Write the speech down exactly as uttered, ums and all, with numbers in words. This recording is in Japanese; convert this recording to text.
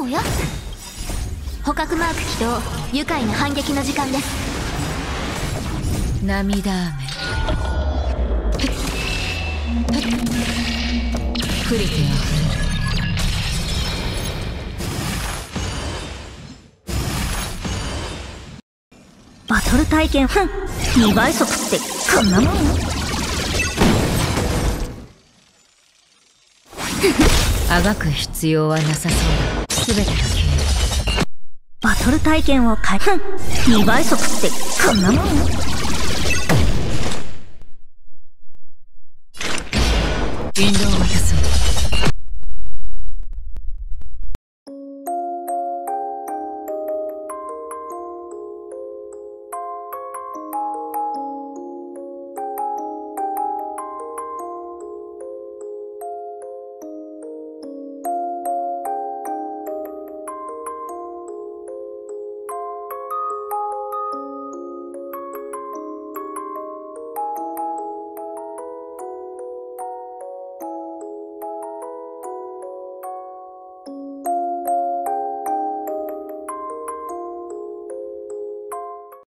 おや、捕獲マーク起動。愉快な反撃の時間です。 涙雨触れてあふれる。 バトル体験、ふん、にばい速ってこんなもん。 あがく必要はなさそうだ。すべてが消える。 バトル体験を変え、ふん、にばい速ってこんなもん。 引導を渡そう。